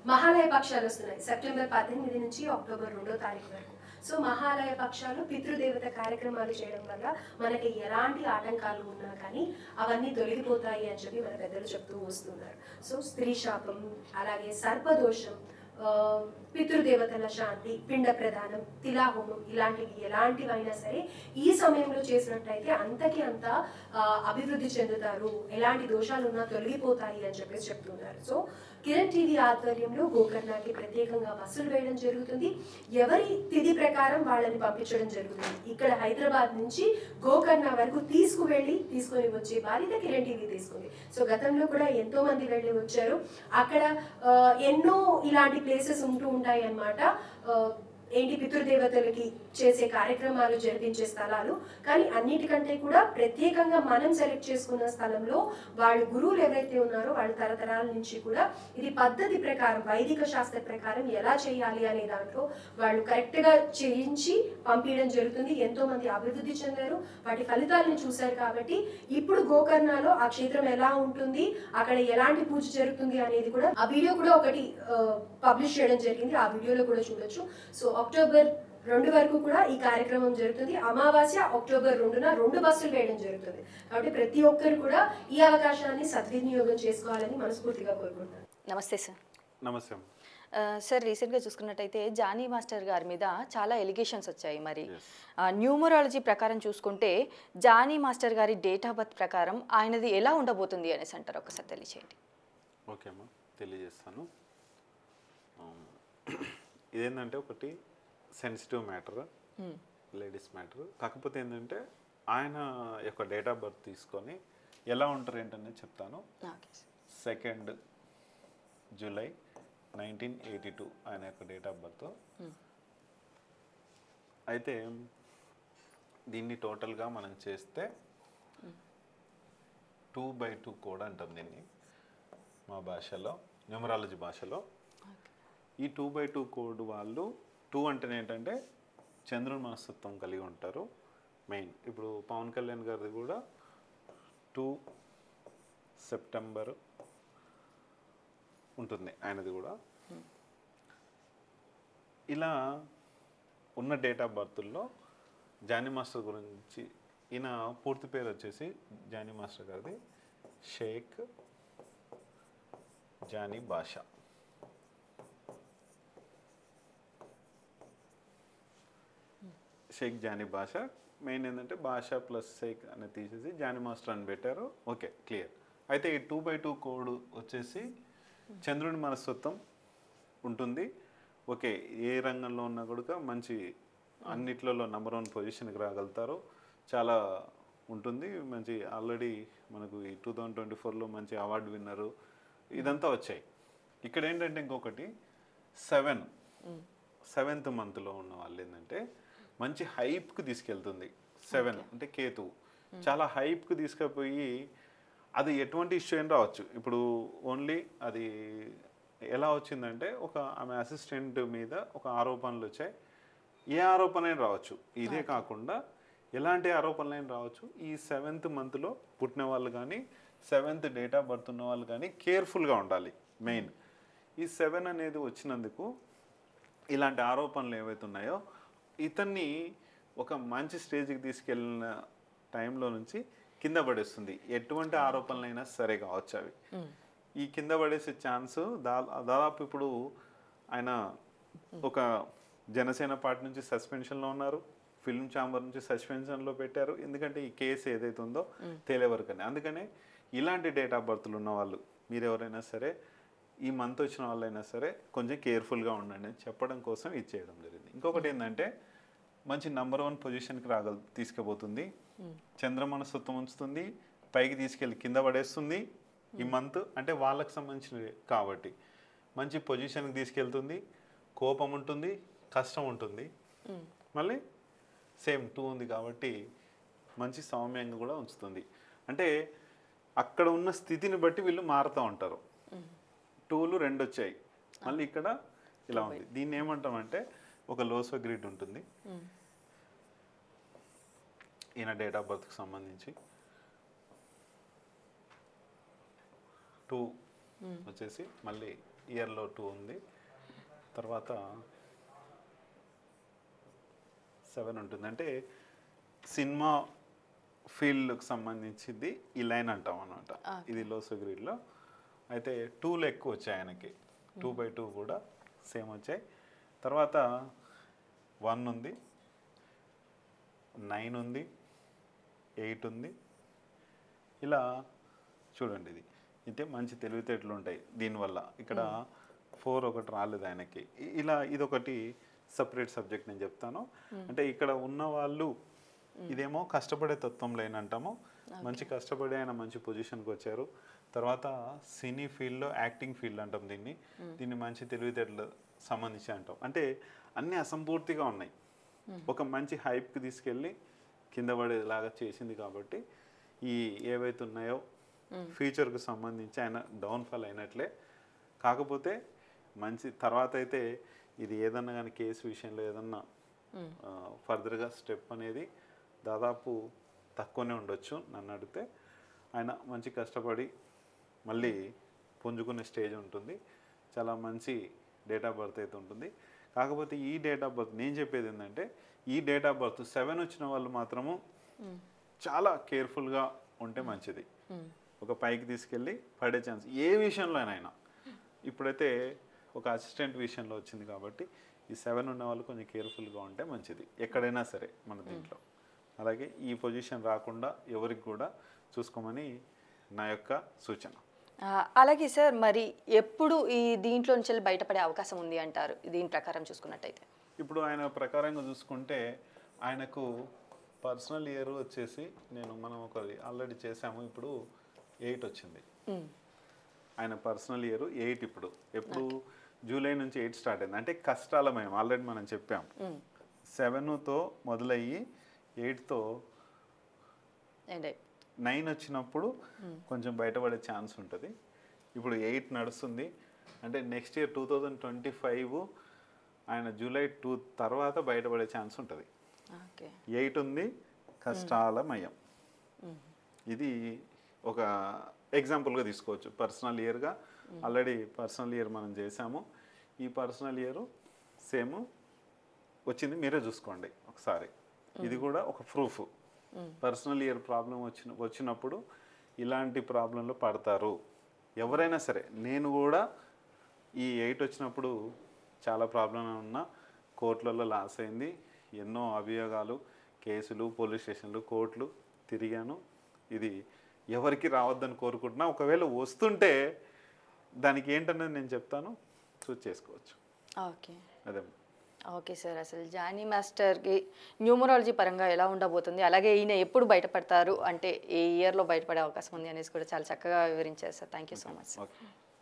మహాలయ పక్షాలు వస్తున్నాయి సెప్టెంబర్ 18 నుంచి అక్టోబర్ 2వ తారీఖు వరకు. సో మహాలయ పక్షాలు పితృదేవత కార్యక్రమాలు చేయడం వల్ల మనకి ఎలాంటి ఆటంకాలు ఉన్నా కానీ అవన్నీ తొలగిపోతాయి అని చెప్పి మన పెద్దలు చెప్తూ వస్తున్నారు. సో స్త్రీ శాపం, అలాగే సర్పదోషం, పితృదేవతల శాంతి, పిండ ప్రదానం, తిలాహోమం ఇలాంటివి ఎలాంటివైనా సరే ఈ సమయంలో చేసినట్లయితే అంతకి అంత అభివృద్ధి చెందుతారు, ఎలాంటి దోషాలు ఉన్నా తొలగిపోతాయి అని చెప్పేసి చెప్తున్నారు. సో కిరణ్ టీవీ ఆధ్వర్యంలో గోకర్ణకి ప్రత్యేకంగా బస్సులు వేయడం జరుగుతుంది. ఎవరి తిథి ప్రకారం వాళ్ళని పంపించడం జరుగుతుంది. ఇక్కడ హైదరాబాద్ నుంచి గోకర్ణ వరకు తీసుకొని వచ్చే బాధ్యత కిరణ్ టీవీ తీసుకుంది. సో గతంలో కూడా ఎంతో మంది వెళ్ళి వచ్చారు. అక్కడ ఎన్నో ఇలాంటి ప్లేసెస్ ఉంటూ ఉంటాయి అన్నమాట. ఏంటి పితృదేవతలకి చేసే కార్యక్రమాలు జరిపించే స్థలాలు. కానీ అన్నిటికంటే కూడా ప్రత్యేకంగా మనం సెలెక్ట్ చేసుకున్న స్థలంలో వాళ్ళు గురువులు ఎవరైతే ఉన్నారో వాళ్ళు తరతరాల నుంచి కూడా ఇది పద్ధతి ప్రకారం వైదిక శాస్త్ర ప్రకారం ఎలా చేయాలి అనే దాంట్లో వాళ్ళు కరెక్ట్గా చేయించి పంపించడం జరుగుతుంది. ఎంతో మంది అభివృద్ధి చెందారు, వాటి ఫలితాలను చూశారు. కాబట్టి ఇప్పుడు గోకర్ణలో ఆ క్షేత్రం ఎలా ఉంటుంది, అక్కడ ఎలాంటి పూజ జరుగుతుంది అనేది కూడా ఆ వీడియో కూడా ఒకటి పబ్లిష్ చేయడం జరిగింది. ఆ వీడియోలో కూడా చూడొచ్చు. సో అక్టోబర్ 2 వరకు కూడా ఈ కార్యక్రమం జరుగుతుంది. అమావాస్య అక్టోబర్ 2న 2 బస్సులు వేయడం జరుగుతుంది. కాబట్టి ప్రతి ఒక్కరు కూడా ఈ అవకాశాన్ని సద్వినియోగం చేసుకోవాలని మనస్ఫూర్తిగా కోరుకుంటున్నాను. నమస్తే సార్. నమస్తే సార్. రీసెంట్గా చూసుకున్నట్టయితే జానీ మాస్టర్ గారి మీద చాలా ఎలిగేషన్స్ వచ్చాయి. మరి న్యూమరాలజీ ప్రకారం చూసుకుంటే జానీ మాస్టర్ గారి డేట్ ఆఫ్ బర్త్ ప్రకారం ఆయనది ఎలా ఉండబోతుంది అనేసి అంటారు, ఒకసారి తెలియచేయండి. ఓకే అమ్మా, తెలియజేస్తాను. ఇదేంటంటే ఒకటి సెన్సిటివ్ మ్యాటర్, లేడీస్ మ్యాటర్. కాకపోతే ఏంటంటే ఆయన యొక్క డేట్ ఆఫ్ బర్త్ తీసుకొని ఎలా ఉంటారు ఏంటనేది చెప్తాను. 2 జూలై 1982 ఆయన యొక్క డేట్ ఆఫ్ బర్త్. అయితే దీన్ని టోటల్గా మనం చేస్తే 2/2 కోడ్ అంటాం దీన్ని మా భాషలో, న్యూమరాలజీ భాషలో. ఈ 2/2 కోడ్ వాళ్ళు 2 అంటే ఏంటంటే చంద్రుని మనస్తత్వం కలిగి ఉంటారు మెయిన్. ఇప్పుడు పవన్ కళ్యాణ్ గారిది కూడా 2 సెప్టెంబర్ ఉంటుంది ఆయనది కూడా. ఇలా ఉన్న డేట్ ఆఫ్ బర్త్లో జానీ మాస్టర్ గురించి, ఈయన పూర్తి పేరు వచ్చేసి జానీ మాస్టర్ గారిది షేక్ జానీ బాషా. షేక్ జానీ బాషా. మెయిన్ ఏంటంటే బాషా ప్లస్ షేక్ అనేది తీసేసి జానీ మాస్టర్ అని పెట్టారు. Okay, clear. అయితే ఈ 2/2 కోడ్ వచ్చేసి చంద్రుని మనస్తత్వం ఉంటుంది. ఓకే, ఏ రంగంలో ఉన్నా కూడా మంచి అన్నిట్లలో నెంబర్ 1 పొజిషన్కి రాగలుగుతారు. చాలా ఉంటుంది మంచి. ఆల్రెడీ మనకు ఈ 2024లో మంచి అవార్డు విన్నరు ఇదంతా వచ్చాయి. ఇక్కడ ఏంటంటే ఇంకొకటి 7th మంత్లో ఉన్న వాళ్ళు ఏంటంటే మంచి హైప్కి తీసుకెళ్తుంది. 7 అంటే కేతు చాలా హైప్కి తీసుకుపోయి అది ఎటువంటి ఇష్యూ అయినా రావచ్చు. ఇప్పుడు ఓన్లీ అది ఎలా వచ్చిందంటే ఆమె అసిస్టెంట్ మీద ఒక ఆరోపణలు వచ్చాయి. ఏ ఆరోపణ అయినా రావచ్చు, ఇదే కాకుండా ఎలాంటి ఆరోపణలు అయినా రావచ్చు. ఈ 7th మంత్లో పుట్టిన వాళ్ళు కానీ 7th డేట్ ఆఫ్ బర్త్ ఉన్న వాళ్ళు కానీ కేర్ఫుల్గా ఉండాలి. మెయిన్ ఈ 7 అనేది వచ్చినందుకు ఇలాంటి ఆరోపణలు ఏవైతే ఉన్నాయో ఇతన్ని ఒక మంచి స్టేజ్కి తీసుకెళ్ళిన టైంలో నుంచి కింద పడేస్తుంది. ఎటువంటి ఆరోపణలైనా సరే కావచ్చు అవి ఈ కింద పడేసే ఛాన్స్ దాదాపు. ఇప్పుడు ఆయన ఒక జనసేన పార్టీ నుంచి సస్పెన్షన్లో ఉన్నారు, ఫిల్మ్ ఛాంబర్ నుంచి సస్పెన్షన్లో పెట్టారు. ఎందుకంటే ఈ కేసు ఏదైతే ఉందో తేలే వరకనే. అందుకనే ఇలాంటి డేట్ ఆఫ్ బర్త్లు ఉన్న వాళ్ళు మీరు ఎవరైనా సరే, ఈ మంత్ వచ్చిన వాళ్ళైనా సరే కొంచెం కేర్ఫుల్గా ఉండండి అని చెప్పడం కోసం ఇది చేయడం జరిగింది. ఇంకొకటి ఏంటంటే మంచి నెంబర్ 1 పొజిషన్కి తీసుకుపోతుంది. చంద్రమనస్తత్వం ఉంచుతుంది, పైకి తీసుకెళ్ళి కింద పడేస్తుంది. ఈ మంత్ అంటే వాళ్ళకి సంబంధించినవి కాబట్టి మంచి పొజిషన్కి తీసుకెళ్తుంది. కోపం ఉంటుంది, కష్టం ఉంటుంది. మళ్ళీ సేమ్ 2 ఉంది కాబట్టి మంచి సౌమ్యంగా కూడా ఉంచుతుంది. అంటే అక్కడ ఉన్న స్థితిని బట్టి వీళ్ళు మారుతూ ఉంటారు. 2లు 2 వచ్చాయి, మళ్ళీ ఇక్కడ ఇలా ఉంది. దీన్ని ఏమంటామంటే ఒక లోసో గ్రిడ్ ఉంటుంది. ఈయన డేట్ ఆఫ్ బర్త్కి సంబంధించి 2 వచ్చేసి మళ్ళీ ఇయర్లో 2 ఉంది, తర్వాత 7 ఉంటుంది. అంటే సినిమా ఫీల్డ్కి సంబంధించింది ఈ లైన్ అంటాం అనమాట. ఇది లోసో గ్రీడ్లో అయితే 2లు ఎక్కువ వచ్చాయి ఆయనకి, 2/2 కూడా సేమ్ వచ్చాయి. తర్వాత 1 ఉంది, 9 ఉంది, 8 ఉంది. ఇలా చూడండి, ఇది అయితే మంచి తెలివితేటలు ఉంటాయి దీనివల్ల. ఇక్కడ 4 ఒకటి రాలేదు ఆయనకి. ఇలా ఇదొకటి సపరేట్ సబ్జెక్ట్ నేను చెప్తాను. అంటే ఇక్కడ ఉన్న వాళ్ళు ఇదేమో కష్టపడే తత్వం లేనంటాము, మంచి కష్టపడి ఆయన మంచి పొజిషన్కి వచ్చారు. తర్వాత సినీ ఫీల్డ్లో యాక్టింగ్ ఫీల్డ్ అంటాం దీన్ని మంచి తెలివితేటలు సంబంధించి అంటాం. అంటే అన్నీ అసంపూర్తిగా ఉన్నాయి, ఒక మంచి హైప్కి తీసుకెళ్ళి కింద పడేలాగా చేసింది. కాబట్టి ఈ ఏవైతే ఉన్నాయో ఫ్యూచర్కి సంబంధించి ఆయన డౌన్ఫాల్ అయినట్లే. కాకపోతే మంచి తర్వాత అయితే ఇది ఏదన్నా కానీ కేసు విషయంలో ఏదన్నా ఫర్దర్గా స్టెప్ అనేది దాదాపు తక్కువనే ఉండొచ్చు నన్ను అడిగితే. ఆయన మంచి కష్టపడి మళ్ళీ పుంజుకునే స్టేజ్ ఉంటుంది, చాలా మంచి డేట్ ఆఫ్ బర్త్ అయితే ఉంటుంది. కాకపోతే ఈ డేట్ ఆఫ్ బర్త్ నేను చెప్పేది ఏంటంటే, ఈ డేట్ ఆఫ్ బర్త్ 7 వచ్చిన వాళ్ళు మాత్రము చాలా కేర్ఫుల్గా ఉంటే మంచిది. ఒక పైకి తీసుకెళ్ళి పడే ఛాన్స్ ఏ విషయంలోనైనా. ఇప్పుడైతే ఒక అసిస్టెంట్ విషయంలో వచ్చింది కాబట్టి ఈ 7 ఉన్న వాళ్ళు కొంచెం కేర్ఫుల్గా ఉంటే మంచిది ఎక్కడైనా సరే మన దీంట్లో. అలాగే ఈ పొజిషన్ రాకుండా ఎవరికి కూడా చూసుకోమని నా యొక్క సూచన. అలాగే సార్, మరి ఎప్పుడు ఈ దీంట్లో నుంచి బయటపడే అవకాశం ఉంది అంటారు దీని ప్రకారం చూసుకున్నట్టయితే? ఇప్పుడు ఆయన ప్రకారంగా చూసుకుంటే ఆయనకు పర్సనల్ ఇయర్ వచ్చేసి మనం ఒకటి ఆల్రెడీ చేసాము, ఇప్పుడు 8 వచ్చింది. ఆయన పర్సనల్ ఇయర్ 8 ఇప్పుడు. ఎప్పుడు జూలై నుంచి 8 స్టార్ట్ అయింది. అంటే కష్టాలమయం ఆల్రెడీ మనం చెప్పాం. 7తో మొదలయ్యి 8తో 9 వచ్చినప్పుడు కొంచెం బయటపడే ఛాన్స్ ఉంటుంది. ఇప్పుడు 8 నడుస్తుంది. అంటే నెక్స్ట్ ఇయర్ 2025 ఆయన జూలై 2 తర్వాత బయటపడే ఛాన్స్ ఉంటుంది. 8 ఉంది, కష్టాలమయం. ఇది ఒక ఎగ్జాంపుల్గా తీసుకోవచ్చు. పర్సనల్ ఇయర్గా ఆల్రెడీ పర్సనల్ ఇయర్ మనం చేసాము. ఈ పర్సనల్ ఇయర్ సేమ్ వచ్చింది, మీరే చూసుకోండి ఒకసారి. ఇది కూడా ఒక ప్రూఫ్. పర్సనల్ ఇయర్ ప్రాబ్లం వచ్చినప్పుడు ఇలాంటి ప్రాబ్లంలో పడతారు ఎవరైనా సరే. నేను కూడా ఈ 8 వచ్చినప్పుడు చాలా ప్రాబ్లం ఉన్నా, కోర్టులలో లాస్ అయింది, ఎన్నో అభియోగాలు, కేసులు, పోలీస్ స్టేషన్లు, కోర్టులు తిరిగాను. ఇది ఎవరికి రావద్దని కోరుకుంటున్నా. ఒకవేళ వస్తుంటే దానికి ఏంటన్నది నేను చెప్తాను, చూస్ చేసుకోవచ్చు. అదే. ఓకే సార్, అసలు జానీ మాస్టర్కి న్యూమరాలజీ పరంగా ఎలా ఉండబోతుంది, అలాగే ఈయన ఎప్పుడు బయటపడతారు, అంటే ఏ ఇయర్లో బయటపడే అవకాశం ఉంది అనేసి కూడా చాలా చక్కగా వివరించారు sir. Thank you so much sir.